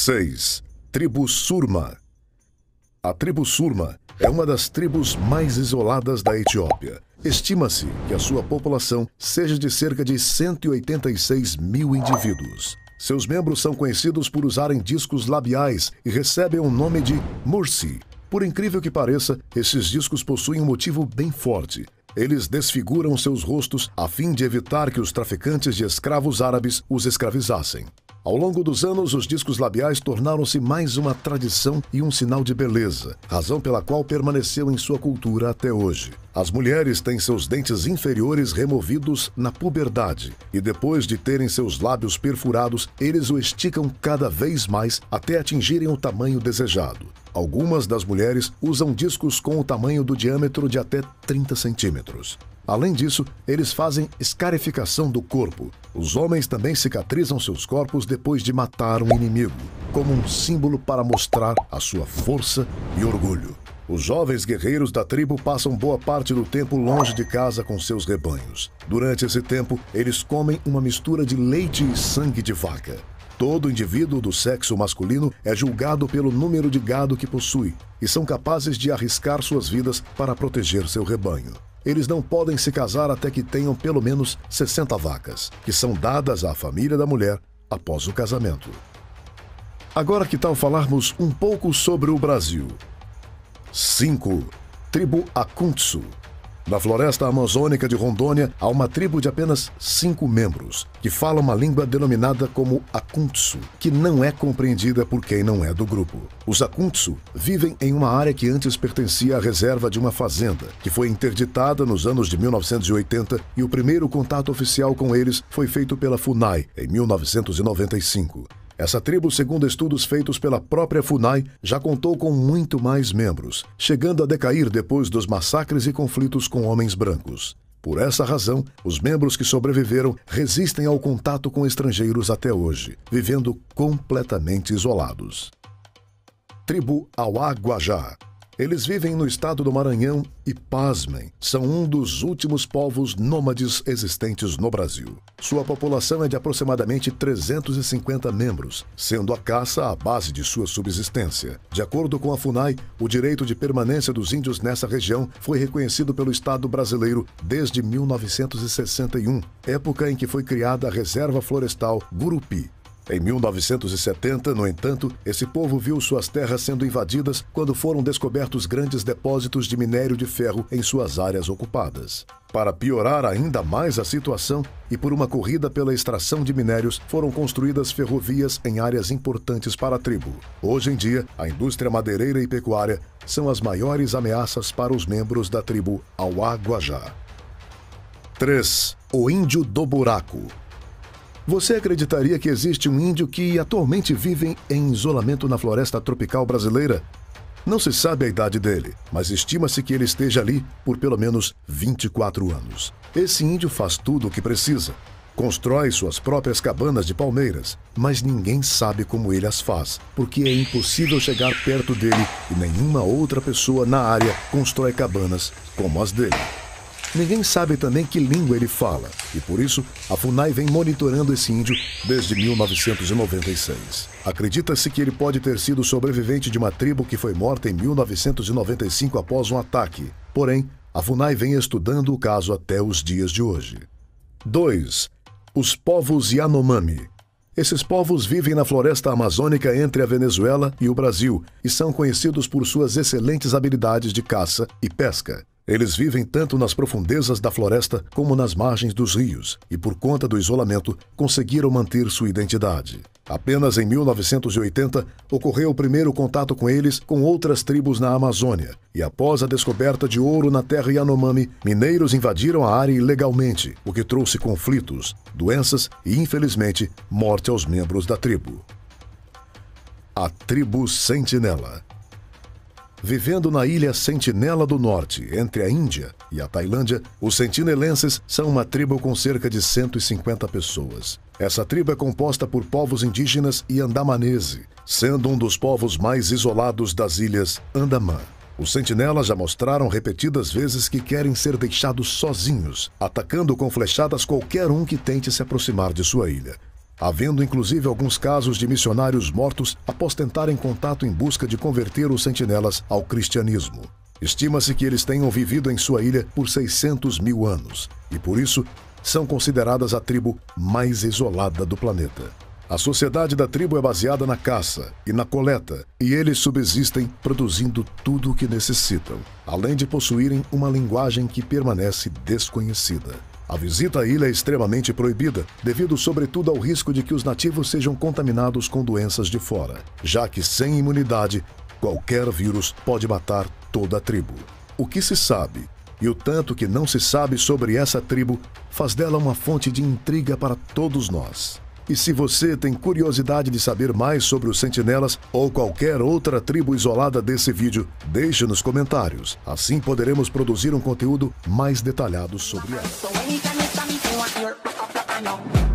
6. Tribo Surma. A tribo Surma é uma das tribos mais isoladas da Etiópia. Estima-se que a sua população seja de cerca de 186 mil indivíduos. Seus membros são conhecidos por usarem discos labiais e recebem o nome de Mursi. Por incrível que pareça, esses discos possuem um motivo bem forte. Eles desfiguram seus rostos a fim de evitar que os traficantes de escravos árabes os escravizassem. Ao longo dos anos, os discos labiais tornaram-se mais uma tradição e um sinal de beleza, razão pela qual permaneceu em sua cultura até hoje. As mulheres têm seus dentes inferiores removidos na puberdade e depois de terem seus lábios perfurados, eles o esticam cada vez mais até atingirem o tamanho desejado. Algumas das mulheres usam discos com o tamanho do diâmetro de até 30 centímetros. Além disso, eles fazem escarificação do corpo. Os homens também cicatrizam seus corpos depois de matar um inimigo, como um símbolo para mostrar a sua força e orgulho. Os jovens guerreiros da tribo passam boa parte do tempo longe de casa com seus rebanhos. Durante esse tempo, eles comem uma mistura de leite e sangue de vaca. Todo indivíduo do sexo masculino é julgado pelo número de gado que possui e são capazes de arriscar suas vidas para proteger seu rebanho. Eles não podem se casar até que tenham pelo menos 60 vacas, que são dadas à família da mulher após o casamento. Agora que tal falarmos um pouco sobre o Brasil? 5. Tribo Akuntsu. Na floresta amazônica de Rondônia, há uma tribo de apenas 5 membros, que fala uma língua denominada como Akuntsu, que não é compreendida por quem não é do grupo. Os Akuntsu vivem em uma área que antes pertencia à reserva de uma fazenda, que foi interditada nos anos de 1980 e o primeiro contato oficial com eles foi feito pela FUNAI, em 1995. Essa tribo, segundo estudos feitos pela própria FUNAI, já contou com muito mais membros, chegando a decair depois dos massacres e conflitos com homens brancos. Por essa razão, os membros que sobreviveram resistem ao contato com estrangeiros até hoje, vivendo completamente isolados. Tribo Auá-Guajá. Eles vivem no estado do Maranhão e, pasmem, são um dos últimos povos nômades existentes no Brasil. Sua população é de aproximadamente 350 membros, sendo a caça a base de sua subsistência. De acordo com a FUNAI, o direito de permanência dos índios nessa região foi reconhecido pelo Estado brasileiro desde 1961, época em que foi criada a Reserva Florestal Gurupi. Em 1970, no entanto, esse povo viu suas terras sendo invadidas quando foram descobertos grandes depósitos de minério de ferro em suas áreas ocupadas. Para piorar ainda mais a situação, e por uma corrida pela extração de minérios, foram construídas ferrovias em áreas importantes para a tribo. Hoje em dia, a indústria madeireira e pecuária são as maiores ameaças para os membros da tribo Auá-Guajá. 3. O Índio do Buraco. Você acreditaria que existe um índio que atualmente vive em isolamento na floresta tropical brasileira? Não se sabe a idade dele, mas estima-se que ele esteja ali por pelo menos 24 anos. Esse índio faz tudo o que precisa. Constrói suas próprias cabanas de palmeiras, mas ninguém sabe como ele as faz, porque é impossível chegar perto dele e nenhuma outra pessoa na área constrói cabanas como as dele. Ninguém sabe também que língua ele fala, e por isso a FUNAI vem monitorando esse índio desde 1996. Acredita-se que ele pode ter sido sobrevivente de uma tribo que foi morta em 1995 após um ataque. Porém, a FUNAI vem estudando o caso até os dias de hoje. 2. Os povos Yanomami. Esses povos vivem na floresta amazônica entre a Venezuela e o Brasil e são conhecidos por suas excelentes habilidades de caça e pesca. Eles vivem tanto nas profundezas da floresta como nas margens dos rios e, por conta do isolamento, conseguiram manter sua identidade. Apenas em 1980 ocorreu o primeiro contato com eles com outras tribos na Amazônia, e após a descoberta de ouro na terra Yanomami, mineiros invadiram a área ilegalmente, o que trouxe conflitos, doenças e, infelizmente, morte aos membros da tribo. A tribo Sentinela. Vivendo na ilha Sentinela do Norte, entre a Índia e a Tailândia, os sentinelenses são uma tribo com cerca de 150 pessoas. Essa tribo é composta por povos indígenas e andamanese, sendo um dos povos mais isolados das ilhas Andamã. Os sentinelas já mostraram repetidas vezes que querem ser deixados sozinhos, atacando com flechadas qualquer um que tente se aproximar de sua ilha. havendo inclusive alguns casos de missionários mortos após tentarem contato em busca de converter os sentinelas ao cristianismo. Estima-se que eles tenham vivido em sua ilha por 600 mil anos e, por isso, são consideradas a tribo mais isolada do planeta. A sociedade da tribo é baseada na caça e na coleta, e eles subsistem produzindo tudo o que necessitam, além de possuírem uma linguagem que permanece desconhecida. A visita à ilha é extremamente proibida, devido sobretudo ao risco de que os nativos sejam contaminados com doenças de fora, já que sem imunidade, qualquer vírus pode matar toda a tribo. O que se sabe e o tanto que não se sabe sobre essa tribo faz dela uma fonte de intriga para todos nós. E se você tem curiosidade de saber mais sobre os sentinelas ou qualquer outra tribo isolada desse vídeo, deixe nos comentários. Assim poderemos produzir um conteúdo mais detalhado sobre ela.